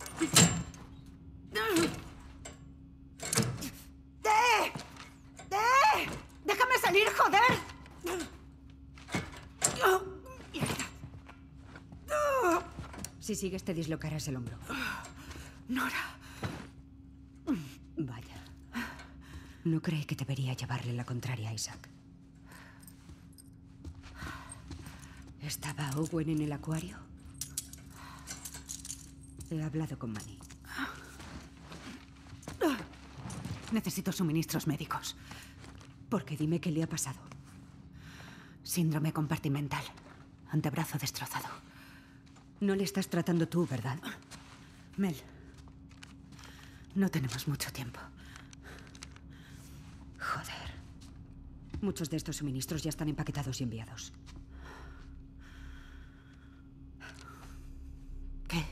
¡Déjame salir, joder! Si sigues, te dislocarás el hombro. Nora. Vaya. No creí que debería llevarle la contraria a Isaac. ¿Estaba Owen en el acuario? He hablado con Manny. Necesito suministros médicos. Porque dime qué le ha pasado. Síndrome compartimental. Antebrazo destrozado. No le estás tratando tú, ¿verdad? Mel. No tenemos mucho tiempo. Joder. Muchos de estos suministros ya están empaquetados y enviados. ¿Qué?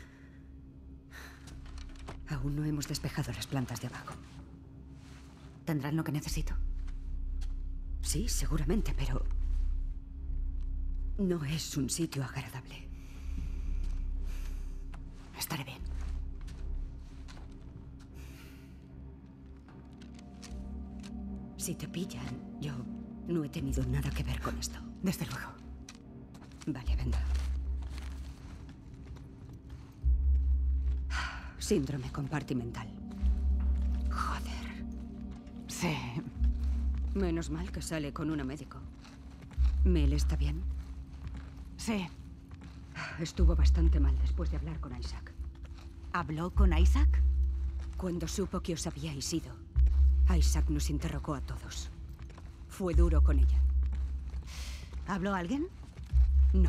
Aún no hemos despejado las plantas de abajo. ¿Tendrán lo que necesito? Sí, seguramente, pero... no es un sitio agradable. Estaré bien. Si te pillan, yo no he tenido nada que ver con esto. Desde luego. Vale, venga. Síndrome compartimental. Joder. Sí. Menos mal que sale con una médico. ¿Mel está bien? Sí. Estuvo bastante mal después de hablar con Isaac. ¿Habló con Isaac? Cuando supo que os habíais ido, Isaac nos interrogó a todos. Fue duro con ella. ¿Habló alguien? No.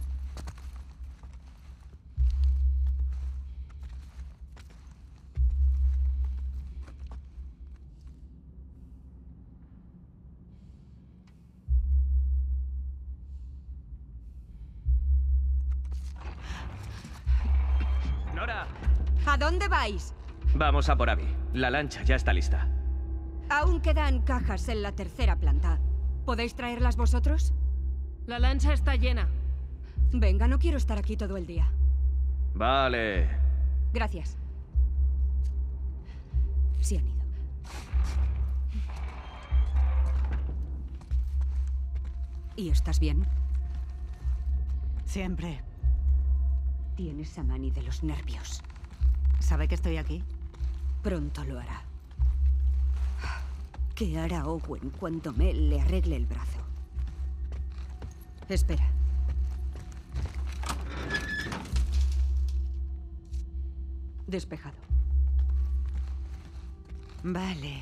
¡Nora! ¿A dónde vais? Vamos a por Abby. La lancha ya está lista. Aún quedan cajas en la tercera planta. ¿Podéis traerlas vosotros? La lancha está llena. Venga, no quiero estar aquí todo el día. Vale. Gracias. Sí han ido. ¿Y estás bien? Siempre. Tienes a Manny de los nervios. ¿Sabe que estoy aquí? Pronto lo hará. ¿Qué hará Owen cuando Mel le arregle el brazo? Espera. Despejado. Vale.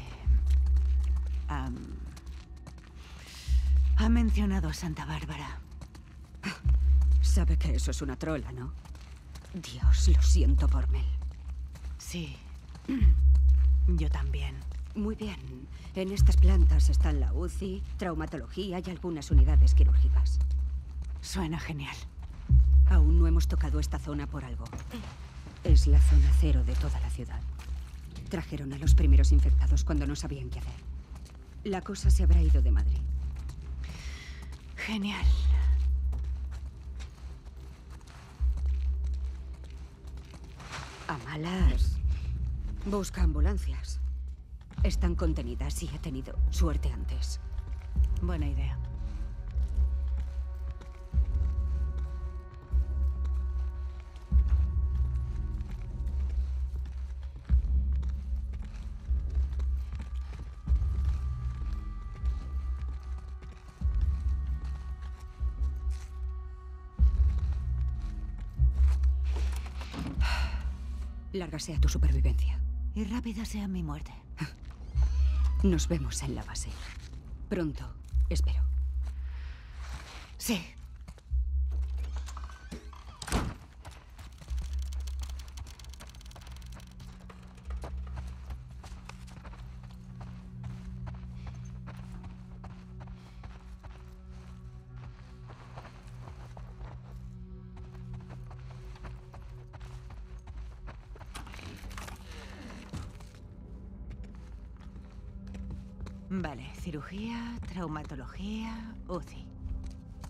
Ha mencionado a Santa Bárbara. Sabe que eso es una trola, ¿no? Dios, lo siento por Mel. Sí. Yo también. Muy bien. En estas plantas están la UCI, traumatología y algunas unidades quirúrgicas. Suena genial. Aún no hemos tocado esta zona por algo. Es la zona cero de toda la ciudad. Trajeron a los primeros infectados cuando no sabían qué hacer. La cosa se habrá ido de madre. Genial. A malas. Busca ambulancias. Están contenidas y he tenido suerte antes. Buena idea. Larga sea tu supervivencia. Y rápida sea mi muerte. Nos vemos en la base. Pronto, espero. Sí. Vale, cirugía, traumatología, UCI.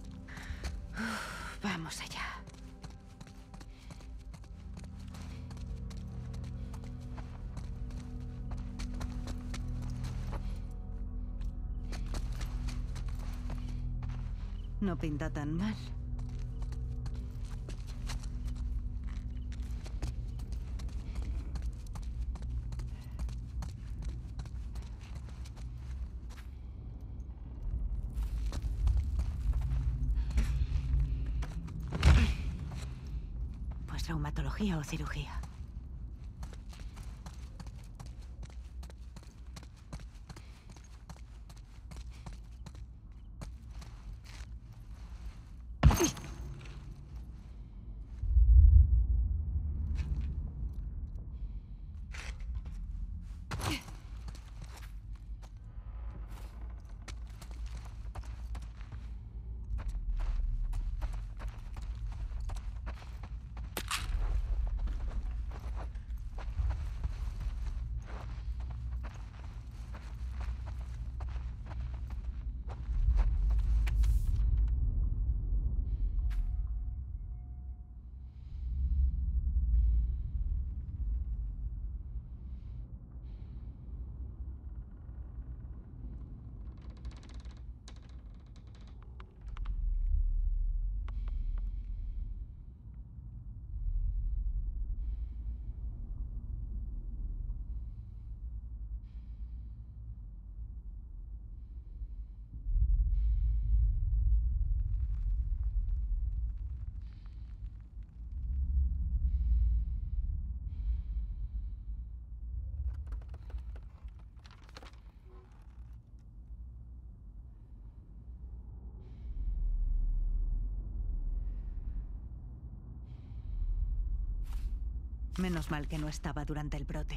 Vamos allá. No pinta tan mal. Pues traumatología o cirugía. Menos mal que no estaba durante el brote.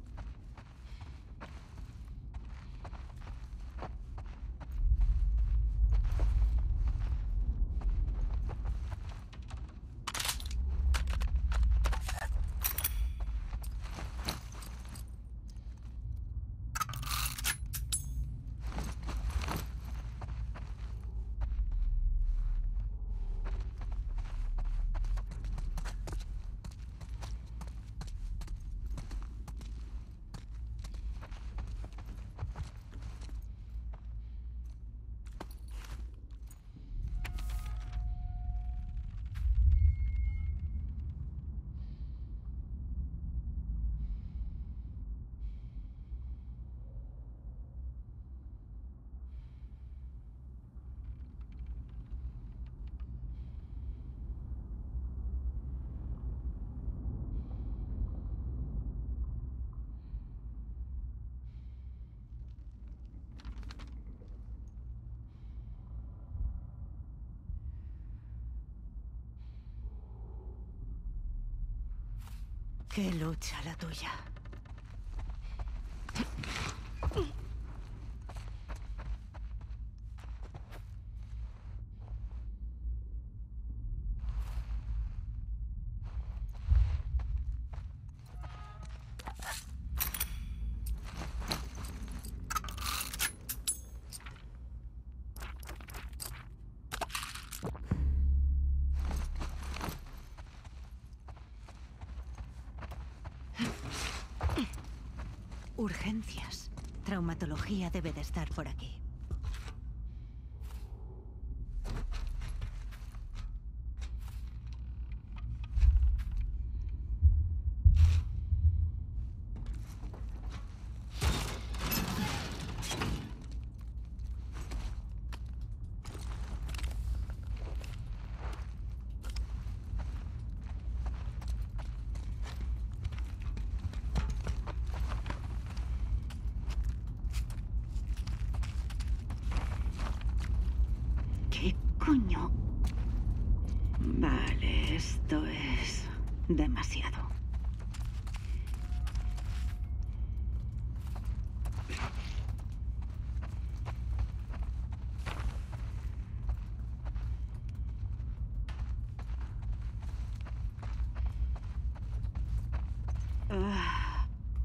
Qué lucha la tuya. Urgencias. Traumatología debe de estar por aquí. ¿Qué coño? Vale, esto es demasiado. Ah.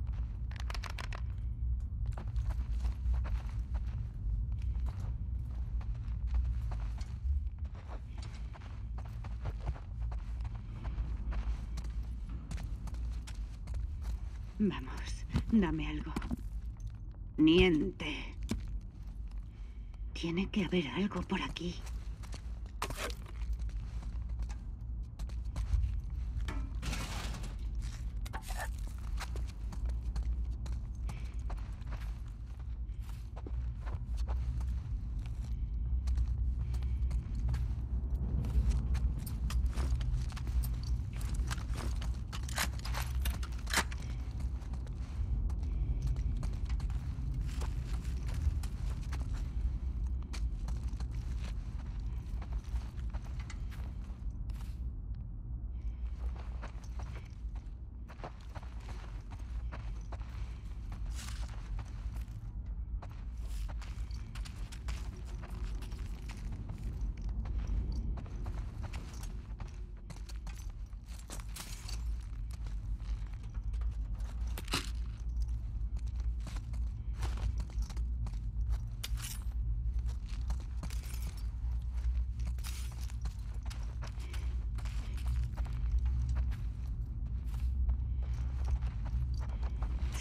Vamos, dame algo. Niente. Tiene que haber algo por aquí.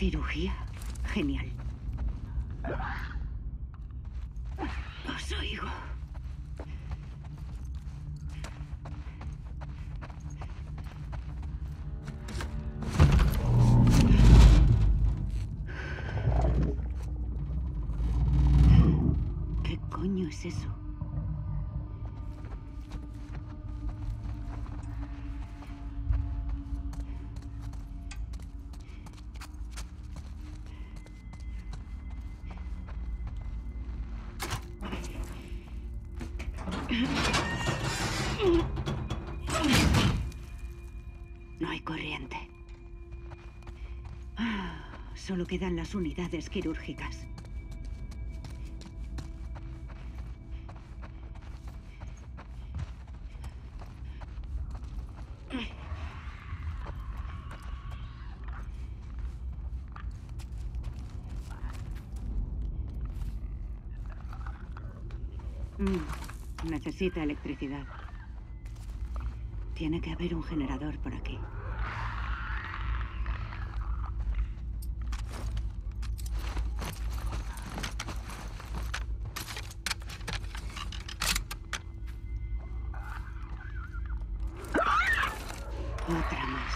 Cirugía. Genial. Os oigo. ¿Qué coño es eso? No hay corriente. Solo quedan las unidades quirúrgicas. Necesita electricidad. Tiene que haber un generador por aquí. Otra más.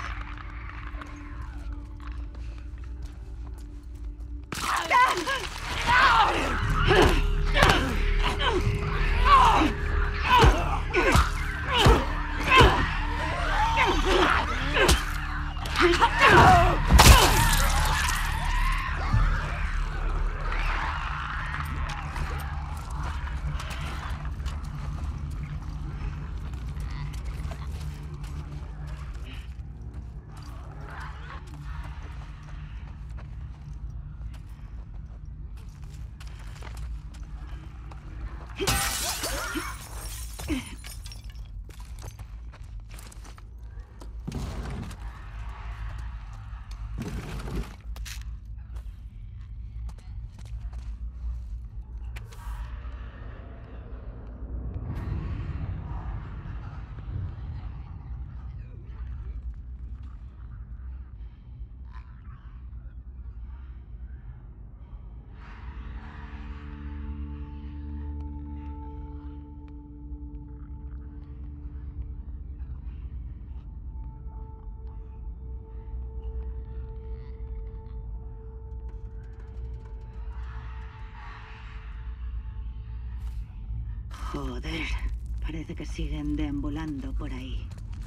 Joder, parece que siguen deambulando por ahí.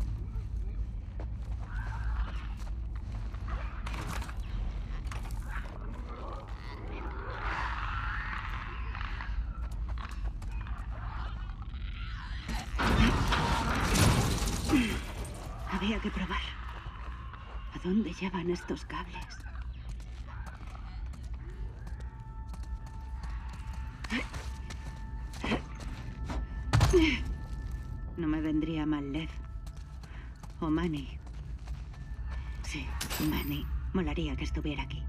Había que probar. ¿A dónde llevan estos cables? No me vendría mal Lev. O Manny. Sí, Manny. Molaría que estuviera aquí.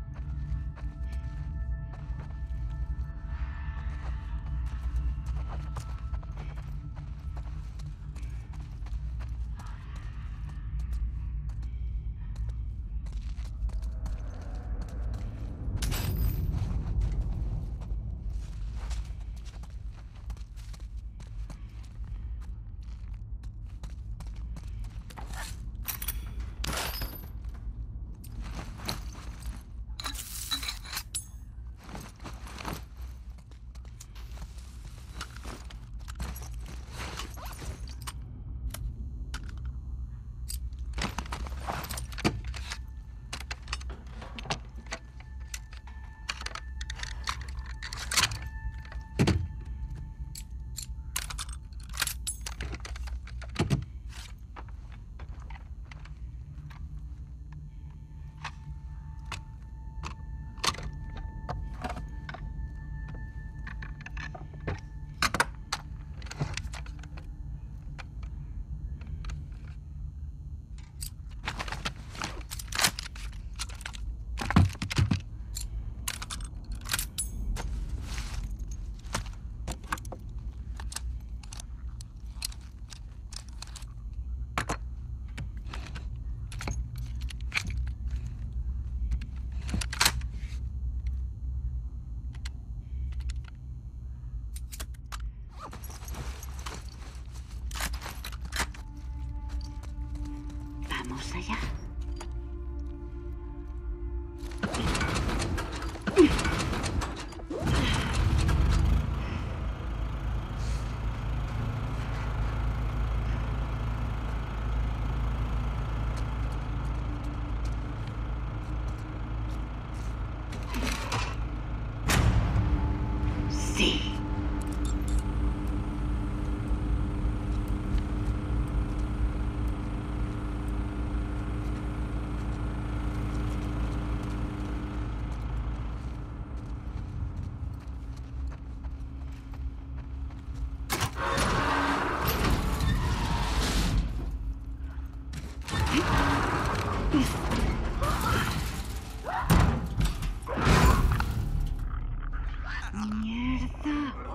Mierda.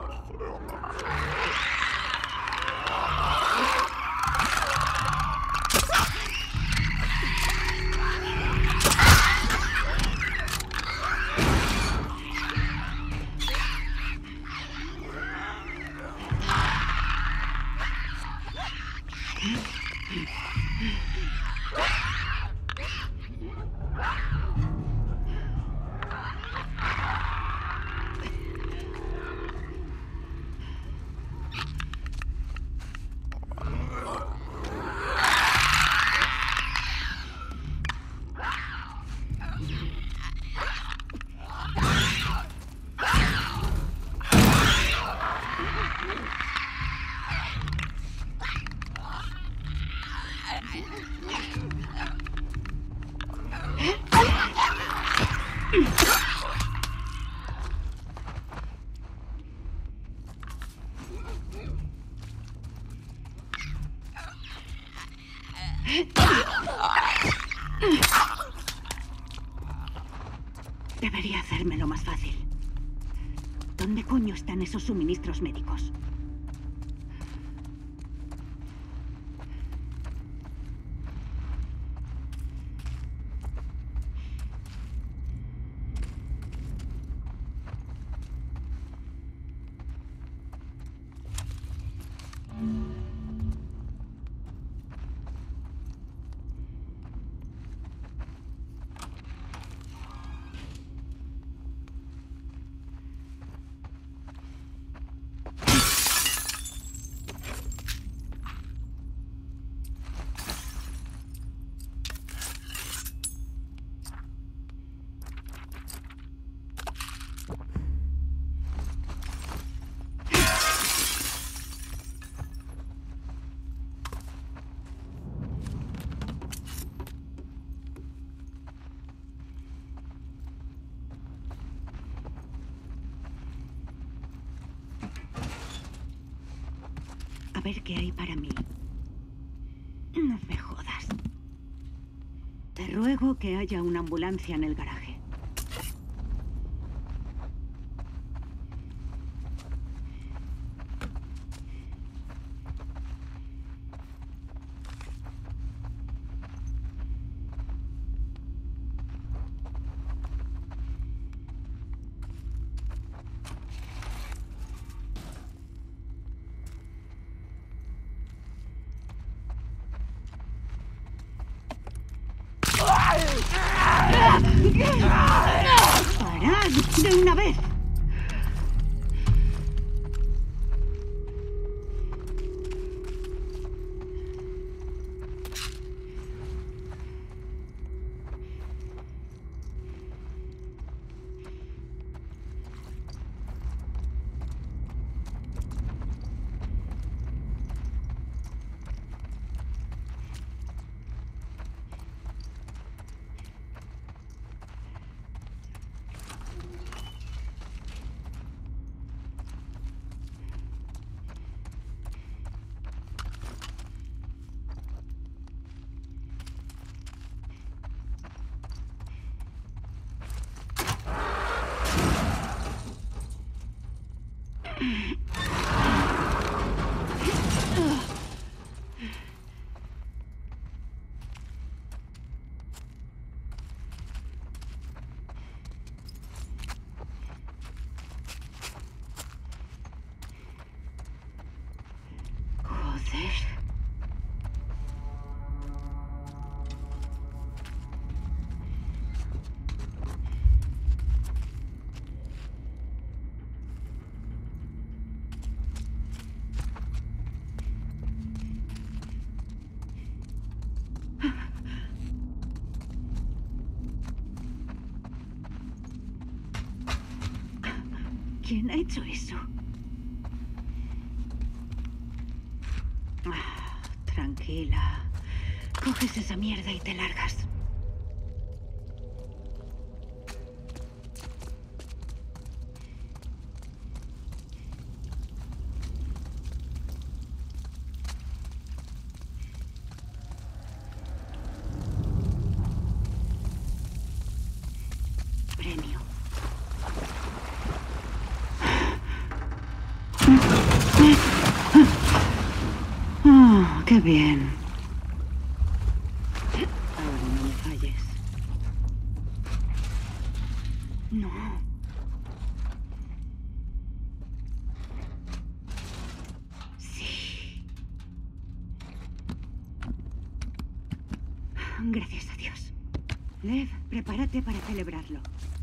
Debería hacérmelo más fácil. ¿Dónde coño están esos suministros médicos? A ver qué hay para mí. No me jodas. Te ruego que haya una ambulancia en el garaje. ¡Parad de una vez! Joder. ¿Quién ha hecho eso? Tranquila. Coges esa mierda y te largas. Qué bien. Ahora no me falles. No. Sí. Gracias a Dios. Lev, prepárate para celebrarlo.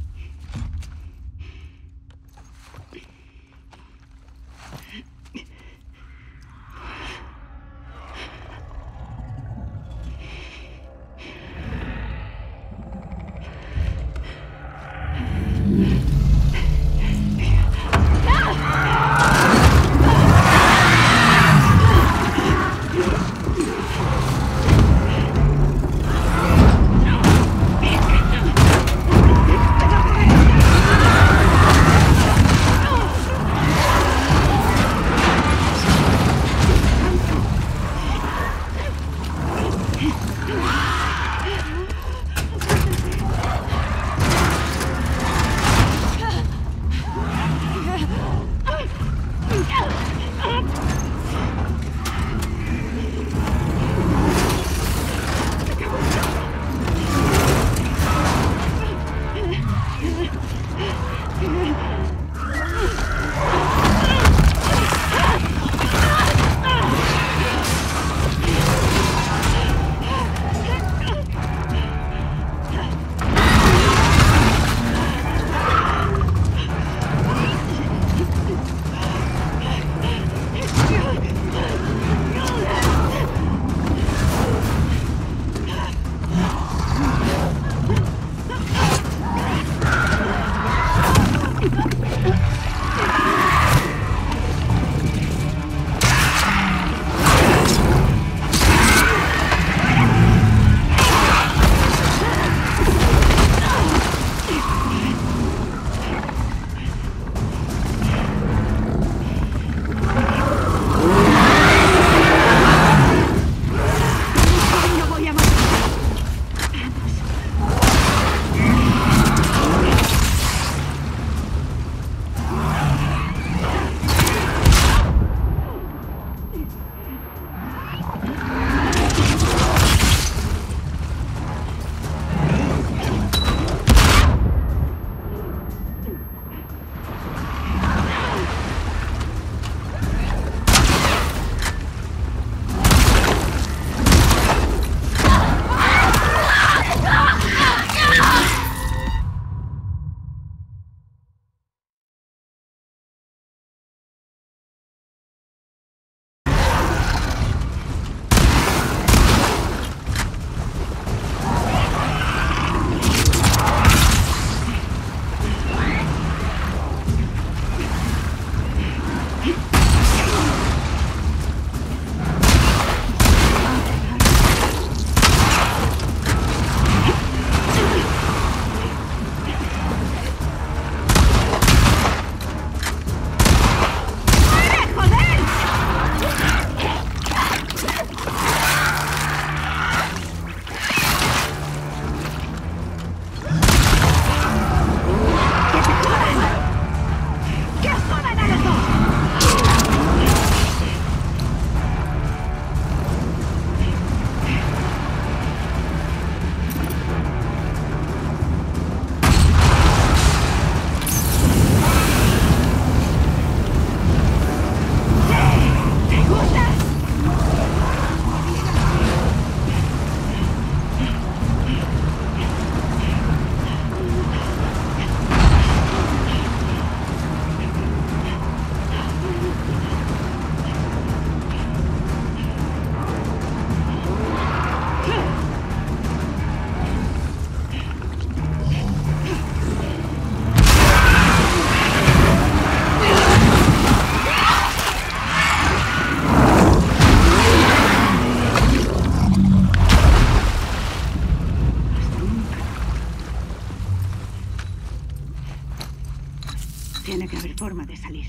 Tiene que haber forma de salir.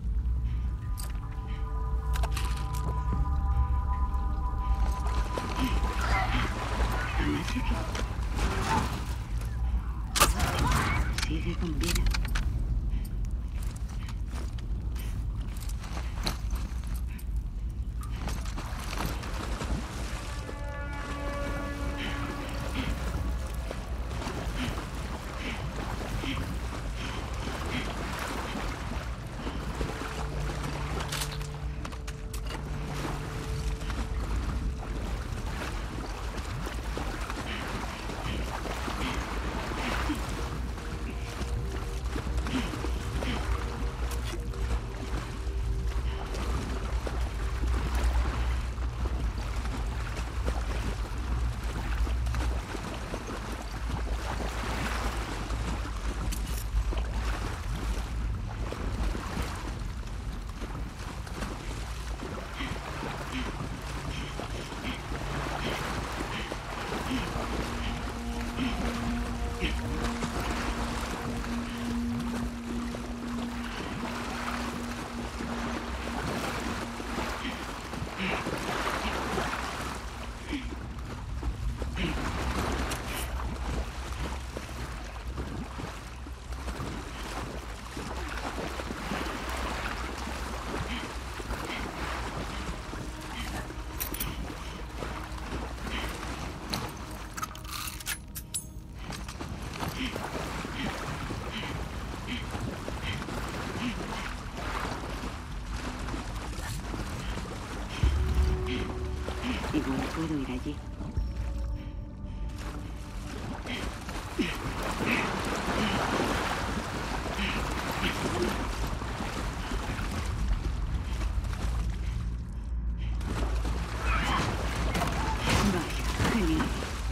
Sigue con vida. Igual puedo ir allí. Vaya, genial.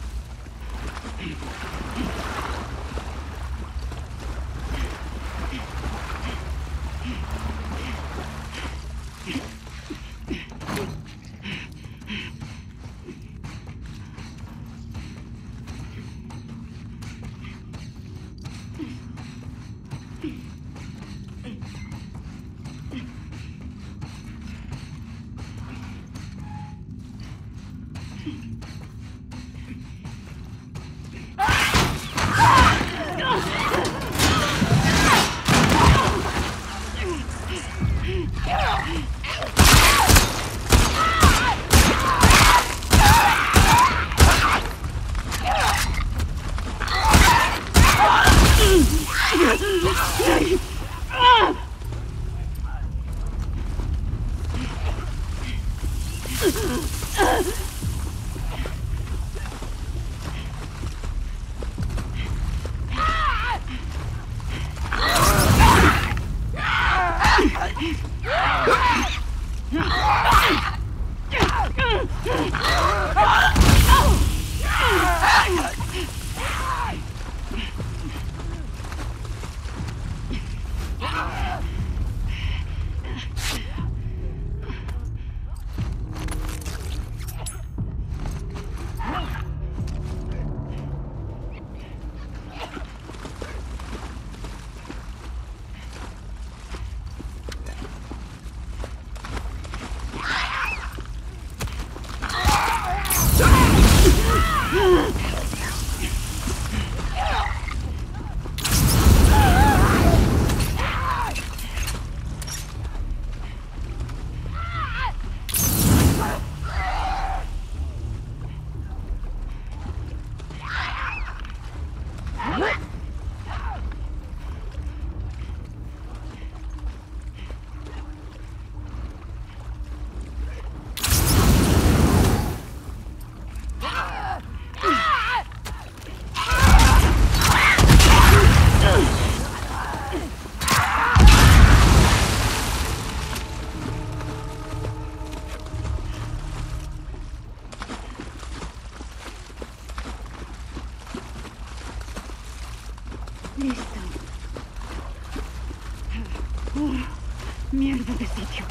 Listo. Mierda de sitio.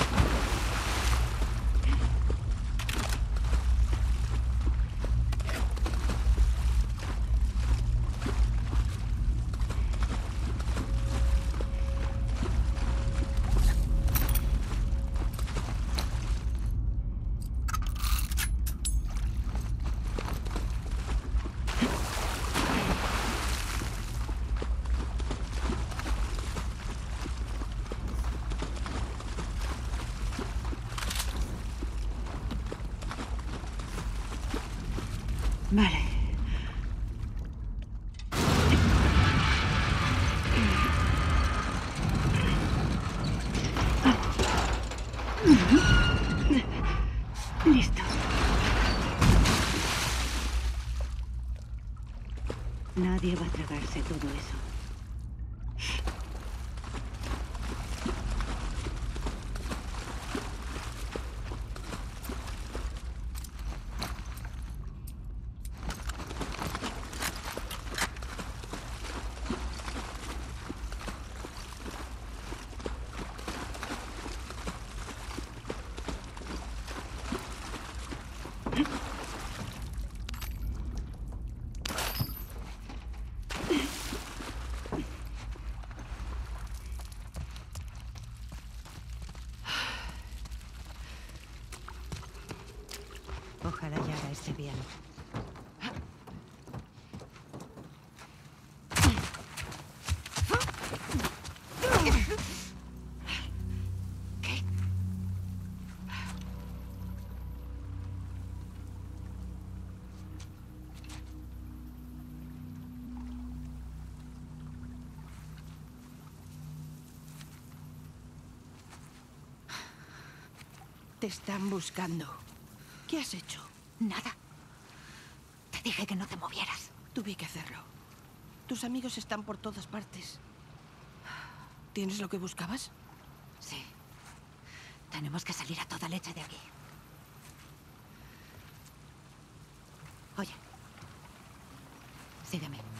Vale. Listo. Nadie va a tragarse todo eso. bien. ¿Qué? Te están buscando. ¿Qué has hecho? Nada. Te dije que no te movieras. Tuve que hacerlo. Tus amigos están por todas partes. ¿Tienes lo que buscabas? Sí. Tenemos que salir a toda leche de aquí. Oye. Sígueme.